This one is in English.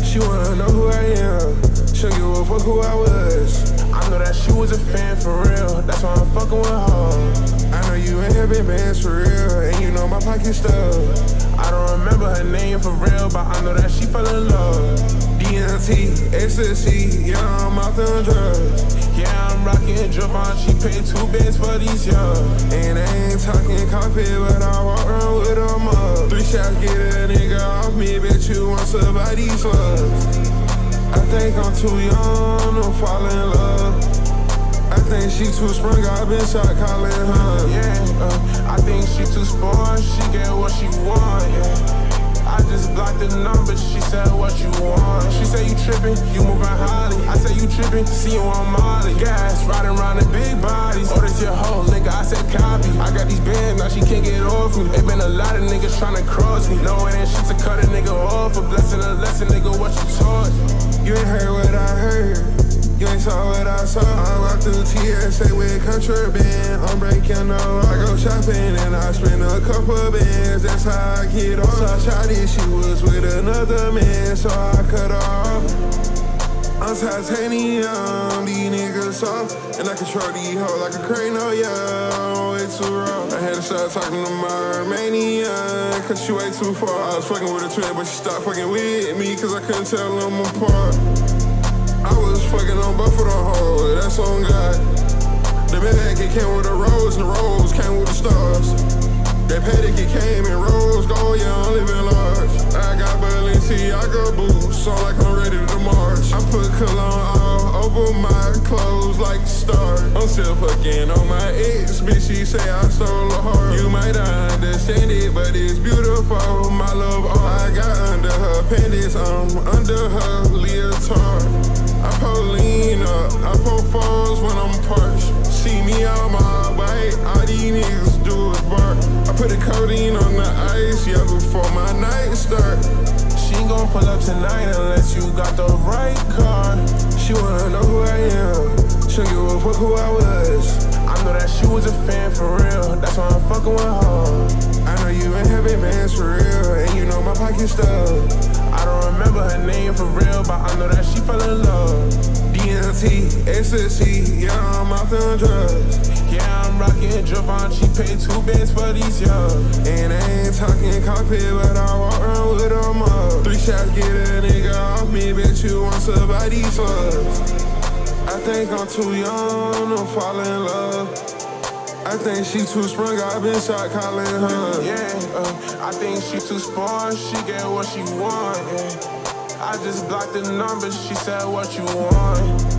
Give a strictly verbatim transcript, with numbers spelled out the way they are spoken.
She wanna know who I am. She'll give a fuck who I was. I know that she was a fan for real. That's why I'm fucking with her. I know you ain't having bands for real, and you know my pocket stuff. I don't remember her name for real, but I know that she fell in love. D M T, ecstasy, yeah, I'm out there on drugs. Yeah, I'm rockin' drip on, she paid two bands for these, yeah. And I ain't talking coffee, but I walk around with a mug. Three shots get a nigga off me, bet you want some of these slugs. I think I'm too young to fall in love. I think she too sprung, I've been shot calling her. Yeah, uh, I think she too spoiled, she get what she want, yeah. I just blocked the number, she said what you want. She said you trippin', you moving highly. I said you trippin', see you on Molly. Gas, riding around in big bodies. Oh, this your hoe, nigga, I said copy. I got these bands, now she can't get off me. It been a lot of niggas tryna cross me. No, it ain't shit to cut a nigga off. A blessing, a lesson, nigga, what you taught. You ain't heard what I heard. You ain't saw what I saw. I walk through T S A with contraband. I'm breaking the law. I go shopping and I spend a couple bands. That's how I get off. So I shot it, she was with another man, so I cut off. I'm titanium, these niggas soft. And I control these hoes like a crane, oh yeah, I'm way too raw. I had to start talking to my Romanian, cause she way too far. I was fucking with a twin, but she stopped fucking with me, cause I couldn't tell them apart. I was fucking on both of them hoes, that's on God. The Maybach, it came with the rose, and the rose came with the stars. That Paddock, it came in rose gold, yeah, I'm living large. I got Balenciaga boots, so like I'm ready to march. I put cologne all over my clothes like stars. I'm still fucking on my ex, bitch, she say I stole her heart. You might not understand it, but it's beautiful, my love art. I got under her panties, I'm under her leotard. I pull lean up, I pull fours when I'm parched. See me on my bike, all these niggas do is bark. I put the codeine on the ice, yeah, before my night start. She ain't gon' pull up tonight unless you got the right car. She wanna know who I am, she'll give a fuck who I was. I know that she was a fan for real, that's why I'm fucking with her. I know you ain't having bands for real, and you know my pocket stuff. I don't remember her name for real, but I know that she fell in love. D M T, ecstasy, yeah, I'm out there on drugs. Yeah, I'm rockin' drip on, she paid two bands for these, yeah. And I ain't talking coffee, but I walk around with a mug. Three shots get a nigga off me, bet you want some of these slugs. I think I'm too young to fall in love. I think she too sprung, I've been shot calling her. Yeah, uh, I think she too spoiled, she get what she want, yeah. I just blocked the numbers, she said what you want.